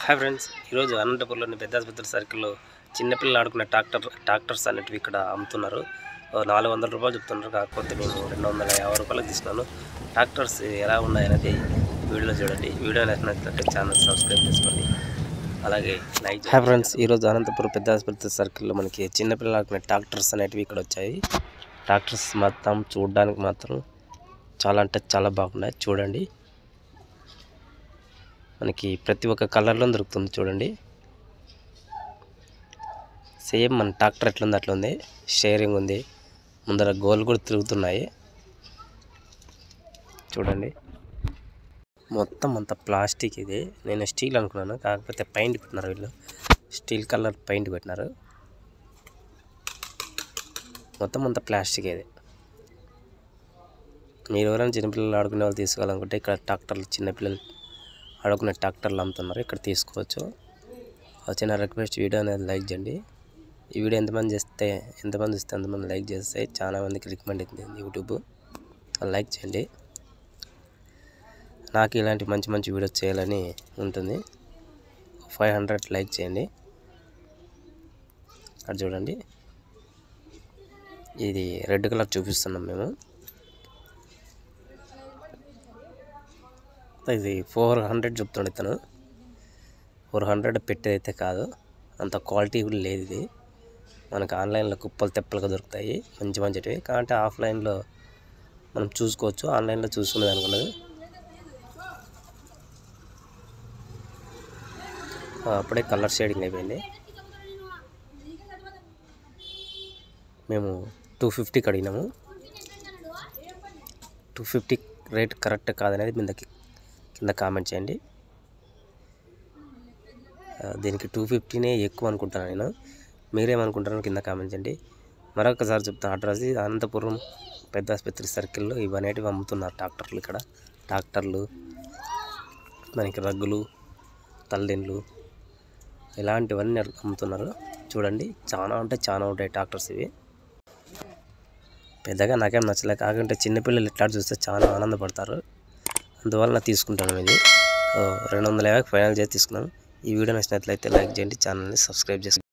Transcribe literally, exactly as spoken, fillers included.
Hi friends, ఈరోజు అనంతపూర్లోని పెద్ద ఆసుపత్రి సర్కిల్లో చిన్నపిల్లలు ఆడుకునే ట్రాక్టర్ ట్రాక్టర్స్ అనేటివి ఇక్కడ అమ్ముతున్నారు. నాలుగు వందల రూపాయలు చెప్తున్నారు. కాకపోతే నేను రెండు వందల యాభై రూపాయలకు తీసుకున్నాను. ట్రాక్టర్స్ ఎలా ఉన్నాయనేది వీడియోలో చూడండి. వీడియో నచ్చినట్లయితే ఛానల్ సబ్స్క్రైబ్ చేసుకోండి, అలాగే లైక్ చేయండి. హాయ్ ఫ్రెండ్స్, ఈరోజు అనంతపురం పెద్ద ఆసుపత్రి సర్కిల్లో మనకి చిన్నపిల్లలు ఆడుకునే ట్రాక్టర్స్ అనేటివి ఇక్కడ వచ్చాయి. ట్రాక్టర్స్ మొత్తం చూడడానికి మాత్రం చాలా అంటే చాలా బాగున్నాయి. చూడండి, మనకి ప్రతి ఒక్క కలర్లో దొరుకుతుంది. చూడండి, సేమ్ మన ట్రాక్టర్ ఎట్లుంది అట్లా ఉంది. షేరింగ్ ఉంది, ముందర గోల్ కూడా తిరుగుతున్నాయి. చూడండి, మొత్తం అంత ప్లాస్టిక్. ఇది నేను స్టీల్ అనుకున్నాను, కాకపోతే పెయింట్ పెట్టినారు వీళ్ళు. స్టీల్ కలర్ పెయింట్ పెట్టినారు. మొత్తం అంత ప్లాస్టిక్. ఇది మీరు ఎవరైనా చిన్నపిల్లలు ఆడుకునే వాళ్ళు తీసుకోవాలనుకుంటే ఇక్కడ ట్రాక్టర్లు చిన్నపిల్లలు ఆడుకునే ట్రాక్టర్లు అమ్ముతున్నారు, ఇక్కడ తీసుకోవచ్చు. వచ్చిన రిక్వెస్ట్, వీడియో అనేది లైక్ చేయండి. ఈ వీడియో ఎంతమంది చేస్తే ఎంతమంది ఇస్తే ఎంతమంది లైక్ చేస్తే చాలా మందికి రికమెండ్ అవుతుంది యూట్యూబ్. లైక్ చేయండి, నాకు ఇలాంటి మంచి మంచి వీడియోస్ చేయాలని ఉంటుంది. ఫైవ్ హండ్రెడ్ లైక్ చేయండి. అది చూడండి, ఇది రెడ్ కలర్ చూపిస్తున్నాం మేము. ఇది ఫోర్ హండ్రెడ్ చెప్తుండే ఇతను. ఫోర్ హండ్రెడ్ పెట్టేదైతే కాదు, అంత క్వాలిటీ కూడా లేదు. ఇది మనకు ఆన్లైన్లో కుప్పలు తెప్పలుగా దొరుకుతాయి మంచి మంచివి. కాబట్టి ఆఫ్లైన్లో మనం చూసుకోవచ్చు, ఆన్లైన్లో చూసుకునేది అనుకున్నది. అప్పుడే కలర్ షేడింగ్ అయిపోయింది. మేము టూ ఫిఫ్టీకి అడిగినాము. టూ ఫిఫ్టీ రేట్ కరెక్ట్ కాదనేది మీదకి కింద కామెంట్ చేయండి. దీనికి టూ ఫిఫ్టీనే ఎక్కువ అనుకుంటాను నేను. మీరేమనుకుంటారో కింద కామెంట్ చేయండి. మరొకసారి చెప్తాను, అడ్రస్ అనంతపురం పెద్ద ఆసుపత్రి సర్కిల్లో ఇవనేటివి అమ్ముతున్నారు ట్రాక్టర్లు. ఇక్కడ ట్రాక్టర్లు, మనకి రగ్గులు, తల్లిండ్లు, ఇలాంటివన్నీ అమ్ముతున్నారు. చూడండి, చాలా అంటే చాలా ఉంటాయి ట్రాక్టర్స్. ఇవి పెద్దగా నాకేం నచ్చలే, కాకుంటే చిన్నపిల్లలు ఇట్లా చూస్తే చాలా ఆనందపడతారు, అందువల్ల తీసుకుంటాను. ఇది రెండు వందల యాభైకి ఫైనల్ చేసి తీసుకున్నాను. ఈ వీడియో నచ్చినట్లయితే లైక్ చేయండి, ఛానల్ని సబ్స్క్రైబ్ చేసుకోండి.